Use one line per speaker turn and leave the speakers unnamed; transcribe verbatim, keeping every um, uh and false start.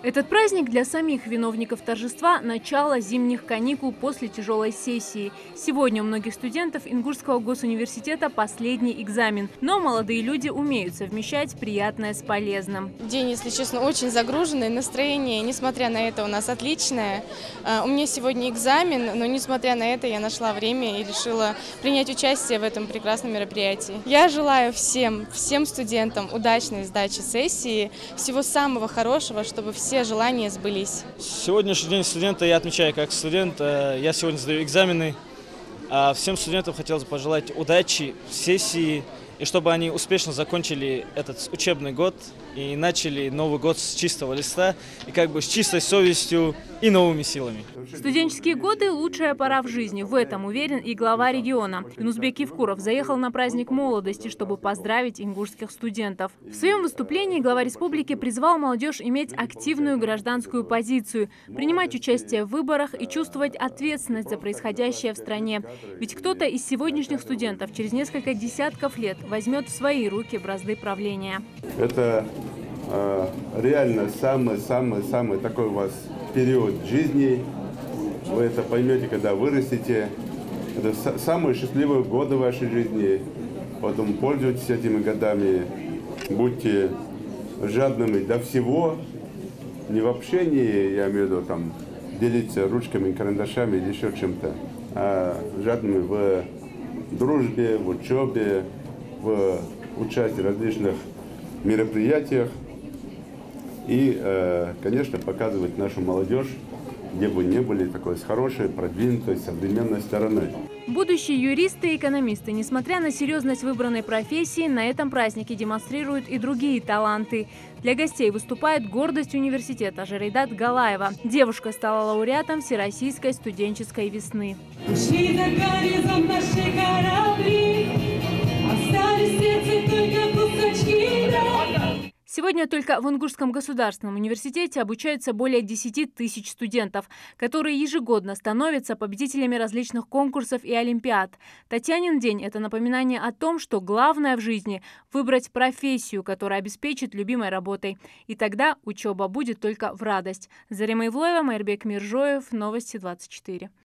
Этот праздник для самих виновников торжества – начало зимних каникул после тяжелой сессии. Сегодня у многих студентов Ингушского госуниверситета последний экзамен. Но молодые люди умеют совмещать приятное с полезным.
День, если честно, очень загруженный. Настроение, несмотря на это, у нас отличное. У меня сегодня экзамен, но несмотря на это, я нашла время и решила принять участие в этом прекрасном мероприятии. Я желаю всем, всем студентам удачной сдачи сессии, всего самого хорошего, чтобы все желания сбылись.
Сегодняшний день студента я отмечаю как студент. Я сегодня сдаю экзамены. Всем студентам хотелось бы пожелать удачи в сессии, и чтобы они успешно закончили этот учебный год и начали Новый год с чистого листа, и как бы с чистой совестью и новыми силами.
Студенческие годы – лучшая пора в жизни. В этом уверен и глава региона. Юнусбек Евкуров заехал на праздник молодости, чтобы поздравить ингушских студентов. В своем выступлении глава республики призвал молодежь иметь активную гражданскую позицию, принимать участие в выборах и чувствовать ответственность за происходящее в стране. Ведь кто-то из сегодняшних студентов через несколько десятков лет возьмет в свои руки бразды правления.
Это э, реально самый-самый-самый такой у вас период жизни. Вы это поймете, когда вырастете. Это самые счастливые годы вашей жизни. Поэтому пользуйтесь этими годами. Будьте жадными до всего. Не в общении, я имею в виду, там, делиться ручками, карандашами или еще чем-то, а жадными в дружбе, в учебе, в участии в различных мероприятиях и, конечно, показывать нашу молодежь, где бы ни были, такой с хорошей, продвинутой, современной стороны.
Будущие юристы и экономисты, несмотря на серьезность выбранной профессии, на этом празднике демонстрируют и другие таланты. Для гостей выступает гордость университета Жарейдат Галаева. Девушка стала лауреатом Всероссийской студенческой весны.
Ушли за горизонт наши корабли, остались сердце только кусочки.
Сегодня только в Ингушском государственном университете обучаются более десяти тысяч студентов, которые ежегодно становятся победителями различных конкурсов и олимпиад. Татьянин день – это напоминание о том, что главное в жизни – выбрать профессию, которая обеспечит любимой работой. И тогда учеба будет только в радость. Зарима Ивлоева, Майрбек Миржоев, Новости двадцать четыре.